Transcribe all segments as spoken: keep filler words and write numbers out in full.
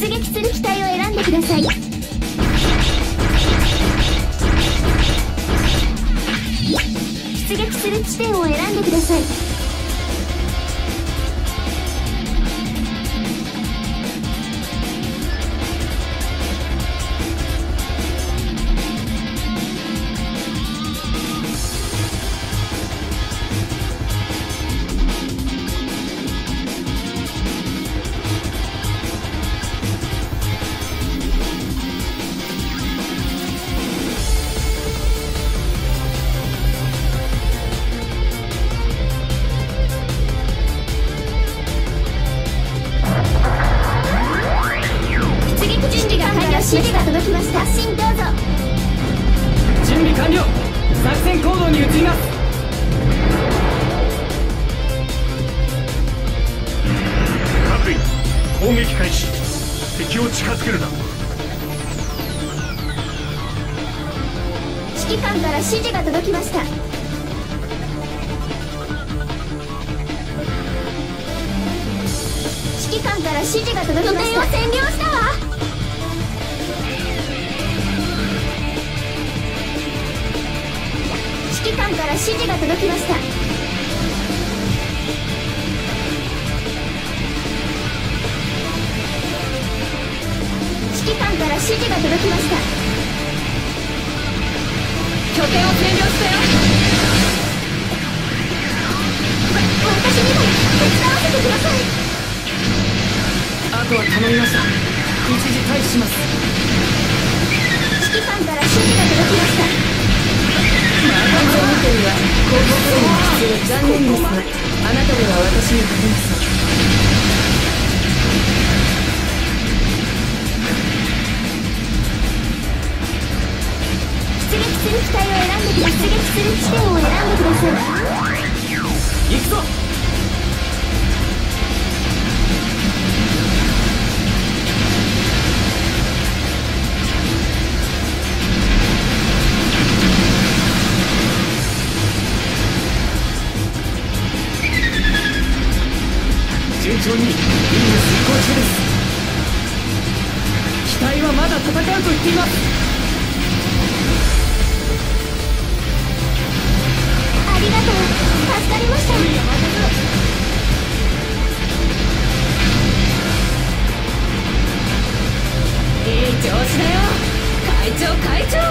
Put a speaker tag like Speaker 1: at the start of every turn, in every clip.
Speaker 1: 出撃する機体を選んでください。出撃する地点を選んでください。指示が届きました。発進どうぞ。
Speaker 2: 準備完了。作戦行動に移ります。
Speaker 3: 各員攻撃開始。敵を近づけるな。
Speaker 1: 指揮官から指示が届きました。指揮官から指示が届きました。拠点を占領したわ。指揮官から指示が届きました。指揮官から指示が届きました。拠点を占領したよ。わ私にも手伝わせてください。
Speaker 2: あとは頼みました。一時退避します。
Speaker 1: 指揮官から指示が届きました。
Speaker 2: 安全運転は後方からの必要。残念ですがあなたでは私に勝てません。
Speaker 1: 出撃する機体を選んでください。出撃する地点を選んでください。
Speaker 2: 行くぞ。順調に任務遂行中です。機体はまだ戦うと言っています。
Speaker 1: ありがとう。助かりました。
Speaker 2: いい調子だよ会長会長。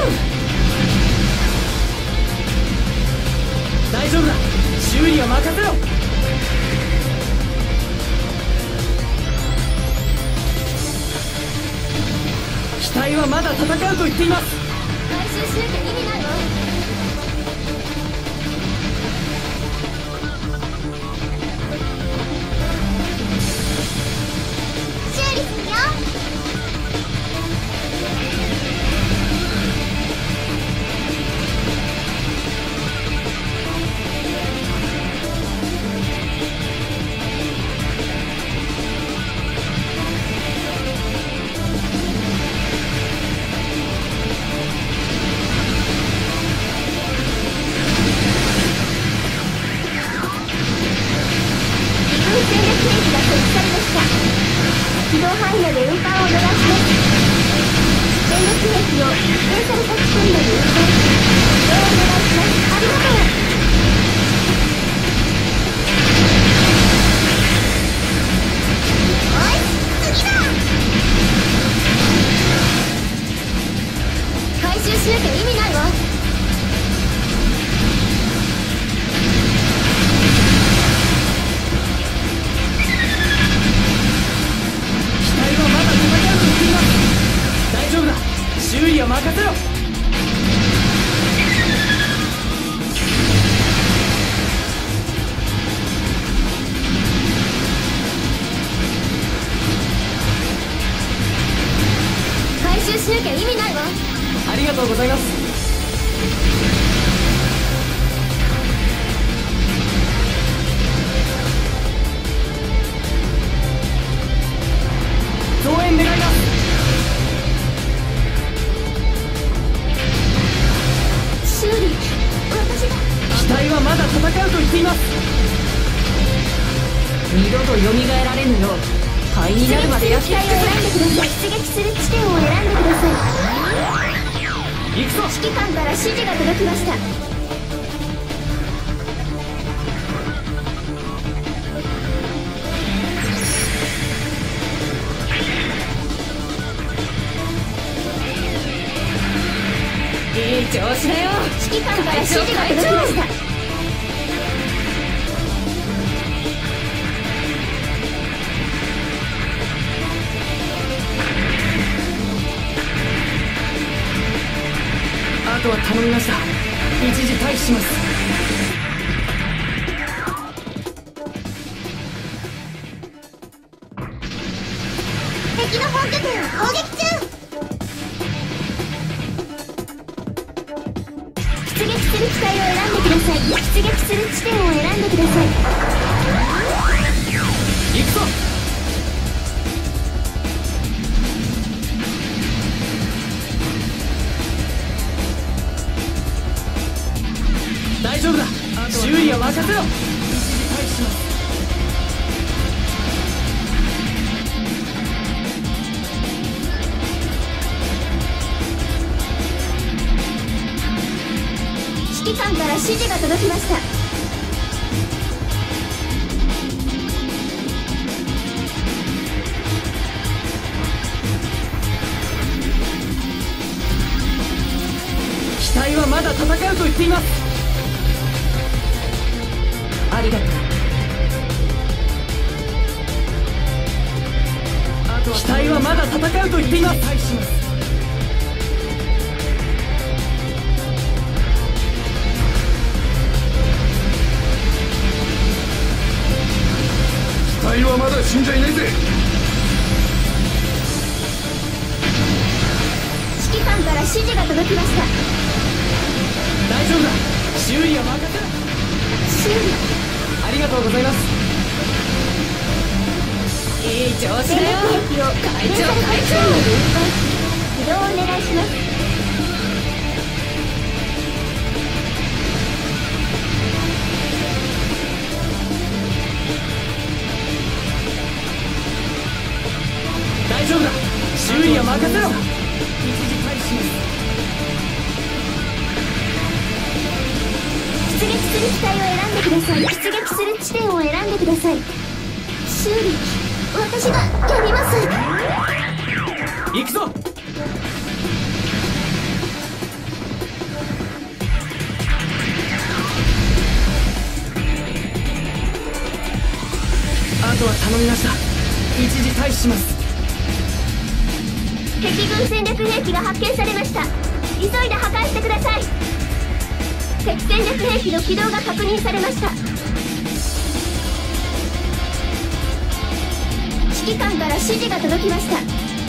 Speaker 2: 大丈夫だ。修理は任せろ。機体はまだ戦うと言っています。
Speaker 1: 回収しなきゃ意味ないわ。修理するよ。機動範囲内で運搬をお願いします。電力兵器を指定された地点まで運搬。移動をお願いします。ありがとう。おい、次だ。回収しなきゃ意味ないわ。
Speaker 2: 大丈夫だ。修理は任せろ。
Speaker 1: 回収しなきゃ意味ないわ。
Speaker 2: ありがとうございます。増援願います。
Speaker 1: 修理、私が。
Speaker 2: 機体はまだ戦うと言っています。
Speaker 4: 二度と蘇られぬよう
Speaker 2: 灰になるまで焼き
Speaker 1: 出撃する機体を選んでください。出撃する地点を選んでください。
Speaker 3: 行くぞ。
Speaker 1: 指揮官から指示が届きました。
Speaker 2: いい調子だよ。
Speaker 1: 指揮官から指示が届きました。
Speaker 2: あとは頼みました。一時退避します。
Speaker 1: 敵の本拠点を攻撃中。出撃する機体を選んでください。出撃する地点を選んでください。
Speaker 2: 行くぞ。大丈夫だ。周囲は任せろ。一時退避します。
Speaker 1: 指揮官から指示が届きました。
Speaker 2: 機体はまだ戦うと言っています。ありがとう。機体はまだ戦うと言っています。退避します。
Speaker 3: 機体はまだ死んじゃいねえぜ。
Speaker 1: 指揮官から指示が届きました。
Speaker 2: 大丈夫だ。修理は任せろ。
Speaker 1: 修理。
Speaker 2: ありがとうございます。いい調子だよ。
Speaker 1: 戦略兵器を
Speaker 2: 会長会長。
Speaker 1: 起動をお願いします。
Speaker 2: 大丈夫だ。修理は任せろ。一時退避します。
Speaker 1: 出撃する機体を選んでください。出撃する地点を選んでください。修理、私がやります。
Speaker 2: 行くぞ。あとは頼みました。一時退避します。
Speaker 1: 敵軍戦略兵器が発見されました。急いで破壊してください。敵戦略兵器の起動が確認されました。指揮官から指示が届きました。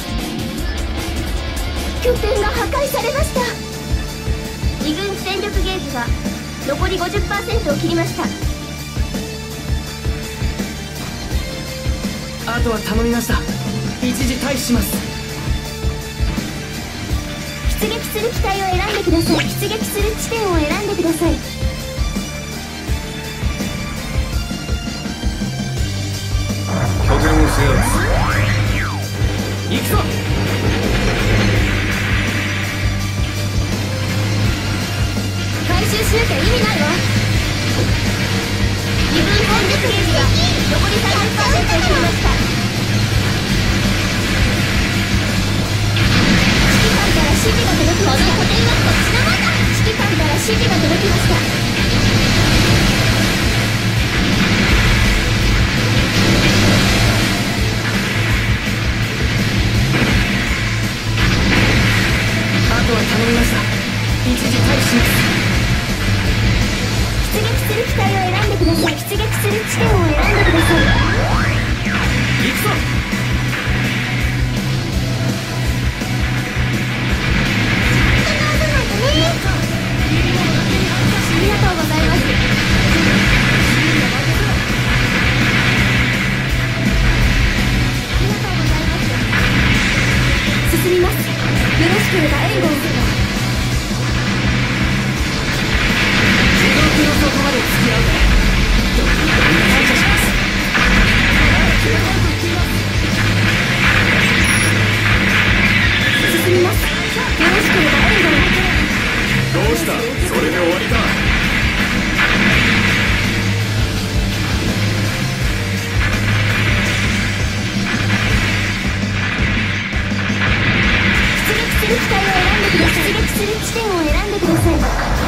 Speaker 1: 拠点が破壊されました。二軍戦力ゲージが残り ごじゅっパーセント を切りました。
Speaker 2: あとは頼みました。一時退避します。
Speaker 1: 出撃する機体を選んでください。出撃する地点を選んでください。
Speaker 3: 拠点を制圧。
Speaker 2: 行くぞ。
Speaker 1: 回収しなきゃ意味ないわ。二分戦力ゲージが残り さんじゅっパーセント を切りました。指示が届きました。この拠点はこっちのもんだ。指揮官から指示が届きました。
Speaker 2: あとは頼みました。一時退避します。
Speaker 1: 出撃する機体を選んでください。出撃する地点を選んでください。
Speaker 2: 行くぞ。
Speaker 1: ありがとうございます。ありがとうございます。進みます。よろしければ援護を。
Speaker 2: 地獄の底まで付き合うから感謝します。
Speaker 1: 撃する地点を選んでください。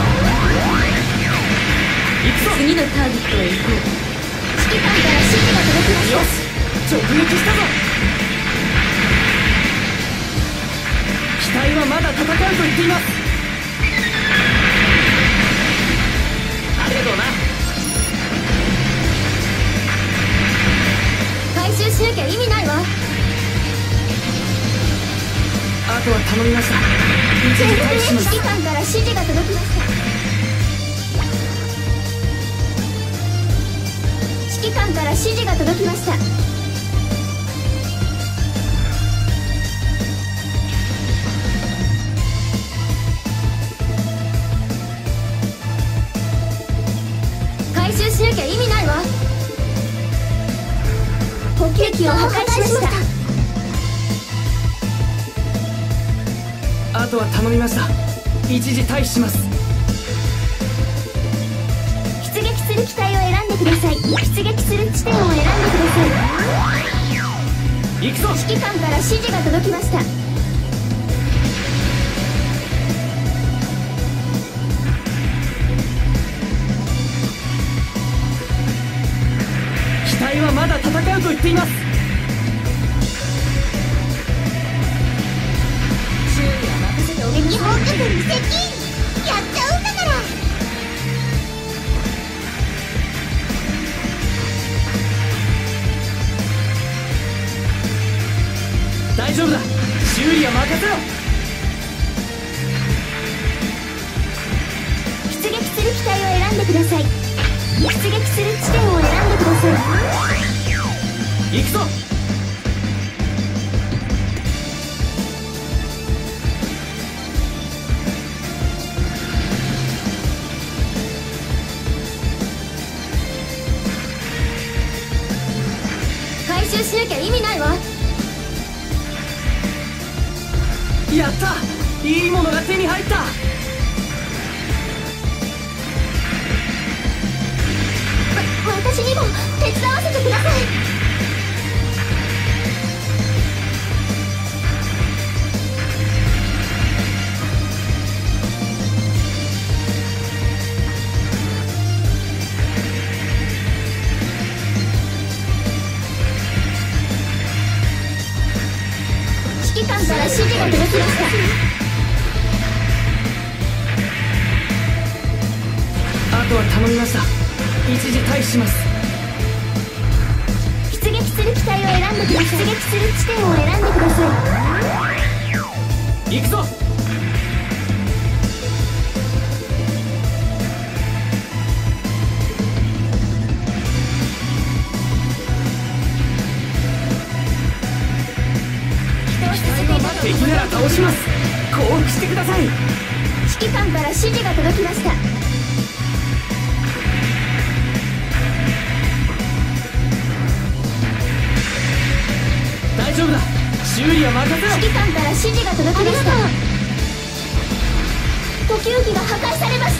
Speaker 2: 次のターゲットへ行こう。
Speaker 1: 指揮官から指示が届きました。
Speaker 4: よし、直撃したぞ。機体はまだ戦うと言っています。ありがとうな。
Speaker 1: 回収しなきゃ意味ないわ。
Speaker 4: あとは頼みました。一時退避します。
Speaker 1: 指揮官から指示が届きました。指揮官から指示が届きました。回収しなきゃ意味ないわ。補給機を破壊しました。
Speaker 4: あとは頼みました。一時退避します。
Speaker 1: 出撃する機体を選んでください。出撃する地点を選んでください。
Speaker 4: 行くぞ。
Speaker 1: 指揮官から指示が届きました。
Speaker 4: 機体はまだ戦うと言っています。
Speaker 1: 敵砲火に接近。やっちゃうんだから。
Speaker 4: 大丈夫だ。修理は任せろ。
Speaker 1: 出撃する機体を選んでください。出撃する地点を選んでください。
Speaker 4: 行くぞ。
Speaker 1: 回収しなきゃ意味ないわ。
Speaker 4: やった。いいものが手に入った。
Speaker 1: わ私にも手伝わせてください。指揮官から指示が届きました。
Speaker 4: あとは頼みました。一時退避します。
Speaker 1: 出撃する機体を選んでください。出撃する地点を選んでください。
Speaker 4: 行くぞ。敵なら倒します。降伏してください。
Speaker 1: 指揮官から指示が届きました。
Speaker 4: 大丈夫だ。修理は任せろ。
Speaker 1: 指揮官から指示が届きました。補給機が破壊されました。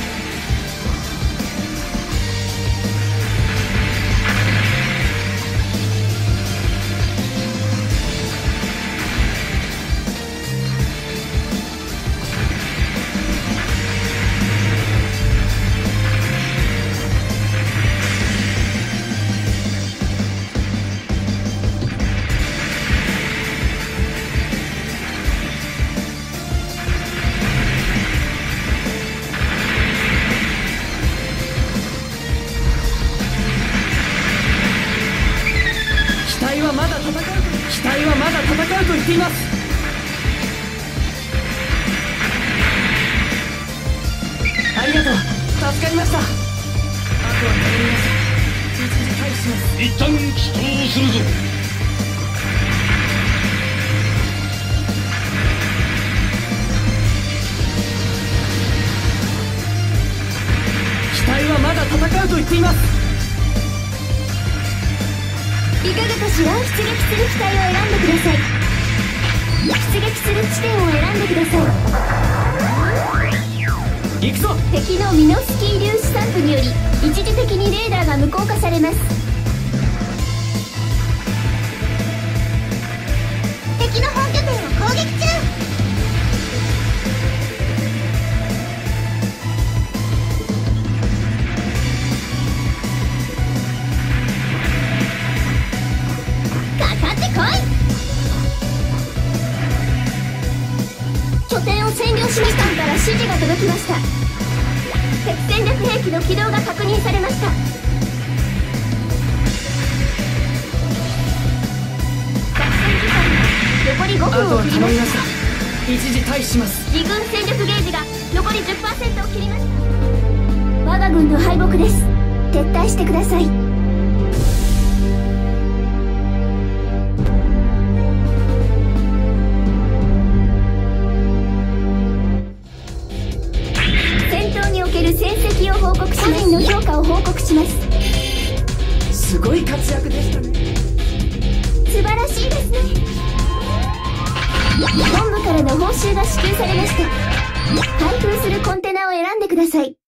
Speaker 4: 機体はまだ戦うと言っています。ありがとう。助かりました。あとは頼みます。一時退避します。
Speaker 3: 一旦起動するぞ。
Speaker 4: 機体はまだ戦うと言っています。
Speaker 1: いかがかしら。出撃する機体を選んでください。出撃する地点を選んでください。
Speaker 4: 行くぞ。
Speaker 1: 敵のミノフスキー粒子散布により一時的にレーダーが無効化されます。敵の本拠点を攻撃中。 指示が届きました。敵戦略兵器の起動が確認されました。作戦時間残りご
Speaker 4: あとは
Speaker 1: ふんを切りまし。
Speaker 4: 頼みましたた。一時退避します。
Speaker 1: 自軍戦力ゲージが残り じゅっパーセント を切りました。我が軍の敗北です。撤退してください。戦闘における戦績を報告します。社員の評価を報告します。
Speaker 4: すごい活躍でしたね。
Speaker 1: 素晴らしいですね。本部からの報酬が支給されました。開封するコンテナを選んでください。